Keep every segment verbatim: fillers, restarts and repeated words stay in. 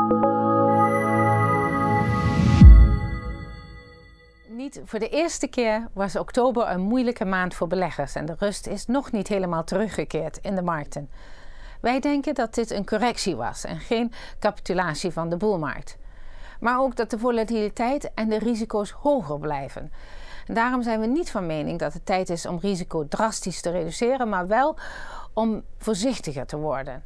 Niet voor de eerste keer was oktober een moeilijke maand voor beleggers en de rust is nog niet helemaal teruggekeerd in de markten. Wij denken dat dit een correctie was en geen capitulatie van de boelmarkt. Maar ook dat de volatiliteit en de risico's hoger blijven. En daarom zijn we niet van mening dat het tijd is om risico drastisch te reduceren, maar wel om voorzichtiger te worden.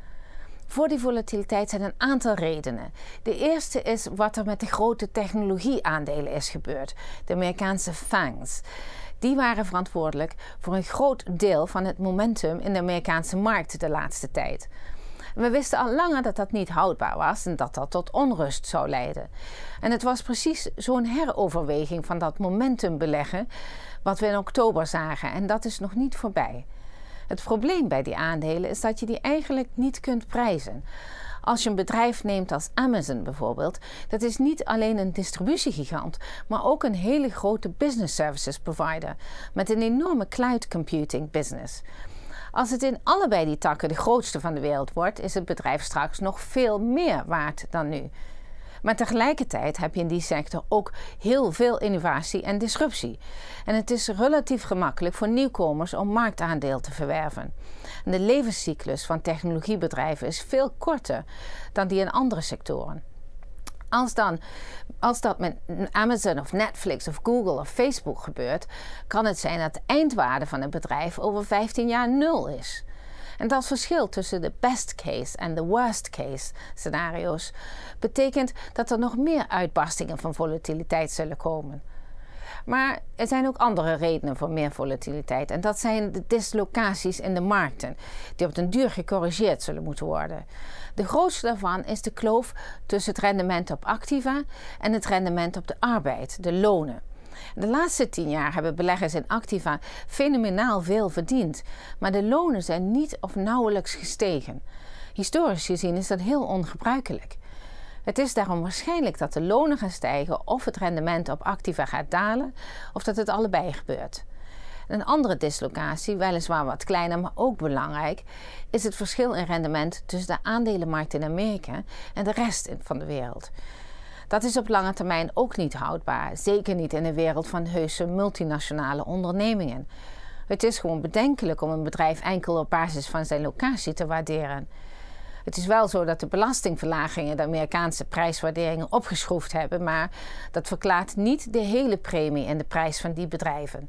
Voor die volatiliteit zijn een aantal redenen. De eerste is wat er met de grote technologieaandelen is gebeurd, de Amerikaanse FANGs. Die waren verantwoordelijk voor een groot deel van het momentum in de Amerikaanse markt de laatste tijd. We wisten al langer dat dat niet houdbaar was en dat dat tot onrust zou leiden. En het was precies zo'n heroverweging van dat momentum beleggen wat we in oktober zagen en dat is nog niet voorbij. Het probleem bij die aandelen is dat je die eigenlijk niet kunt prijzen. Als je een bedrijf neemt als Amazon bijvoorbeeld, dat is niet alleen een distributiegigant, maar ook een hele grote business services provider met een enorme cloud computing business. Als het in allebei die takken de grootste van de wereld wordt, is het bedrijf straks nog veel meer waard dan nu. Maar tegelijkertijd heb je in die sector ook heel veel innovatie en disruptie. En het is relatief gemakkelijk voor nieuwkomers om marktaandeel te verwerven. En de levenscyclus van technologiebedrijven is veel korter dan die in andere sectoren. Als, dan, als dat met Amazon of Netflix of Google of Facebook gebeurt, kan het zijn dat de eindwaarde van een bedrijf over vijftien jaar nul is. En dat verschil tussen de best case en de worst case scenario's betekent dat er nog meer uitbarstingen van volatiliteit zullen komen. Maar er zijn ook andere redenen voor meer volatiliteit en dat zijn de dislocaties in de markten, die op den duur gecorrigeerd zullen moeten worden. De grootste daarvan is de kloof tussen het rendement op activa en het rendement op de arbeid, de lonen. De laatste tien jaar hebben beleggers in activa fenomenaal veel verdiend, maar de lonen zijn niet of nauwelijks gestegen. Historisch gezien is dat heel ongebruikelijk. Het is daarom waarschijnlijk dat de lonen gaan stijgen of het rendement op activa gaat dalen, of dat het allebei gebeurt. Een andere dislocatie, weliswaar wat kleiner, maar ook belangrijk, is het verschil in rendement tussen de aandelenmarkt in Amerika en de rest van de wereld. Dat is op lange termijn ook niet houdbaar, zeker niet in een wereld van heuse multinationale ondernemingen. Het is gewoon bedenkelijk om een bedrijf enkel op basis van zijn locatie te waarderen. Het is wel zo dat de belastingverlagingen de Amerikaanse prijswaarderingen opgeschroefd hebben, maar dat verklaart niet de hele premie in de prijs van die bedrijven.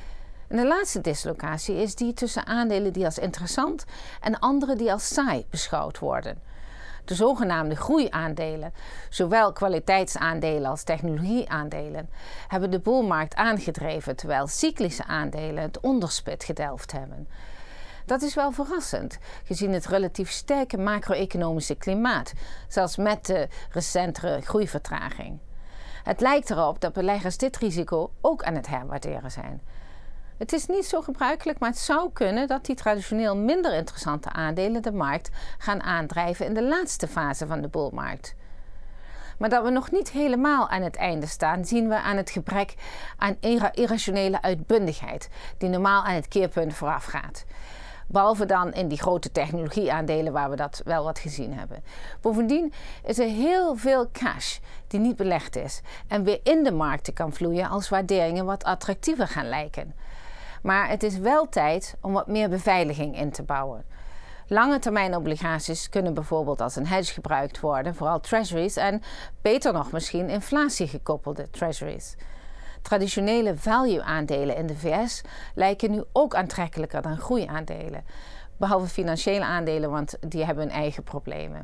En de laatste dislocatie is die tussen aandelen die als interessant en andere die als saai beschouwd worden. De zogenaamde groeiaandelen, zowel kwaliteitsaandelen als technologieaandelen, hebben de boelmarkt aangedreven, terwijl cyclische aandelen het onderspit gedelft hebben. Dat is wel verrassend, gezien het relatief sterke macro-economische klimaat, zelfs met de recentere groeivertraging. Het lijkt erop dat beleggers dit risico ook aan het herwaarderen zijn. Het is niet zo gebruikelijk, maar het zou kunnen dat die traditioneel minder interessante aandelen de markt gaan aandrijven in de laatste fase van de boelmarkt. Maar dat we nog niet helemaal aan het einde staan, zien we aan het gebrek aan irrationele uitbundigheid, die normaal aan het keerpunt voorafgaat. Behalve dan in die grote technologieaandelen waar we dat wel wat gezien hebben. Bovendien is er heel veel cash die niet belegd is en weer in de markten kan vloeien als waarderingen wat attractiever gaan lijken. Maar het is wel tijd om wat meer beveiliging in te bouwen. Lange termijn obligaties kunnen bijvoorbeeld als een hedge gebruikt worden, vooral treasuries en beter nog misschien inflatiegekoppelde treasuries. Traditionele value-aandelen in de V S lijken nu ook aantrekkelijker dan groeiaandelen. Behalve financiële aandelen, want die hebben hun eigen problemen.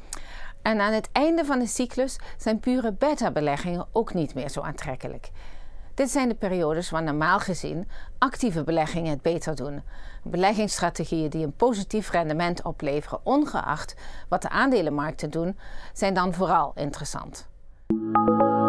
En aan het einde van de cyclus zijn pure beta-beleggingen ook niet meer zo aantrekkelijk. Dit zijn de periodes waar normaal gezien actieve beleggingen het beter doen. Beleggingsstrategieën die een positief rendement opleveren, ongeacht wat de aandelenmarkten doen, zijn dan vooral interessant.